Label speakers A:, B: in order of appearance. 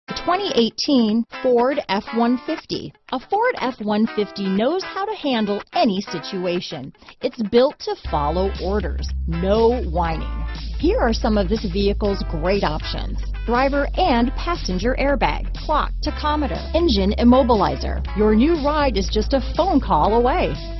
A: 2018 Ford F-150. A Ford F-150 knows how to handle any situation. It's built to follow orders, no whining. Here are some of this vehicle's great options: driver and passenger airbag, clock, tachometer, engine immobilizer. Your new ride is just a phone call away.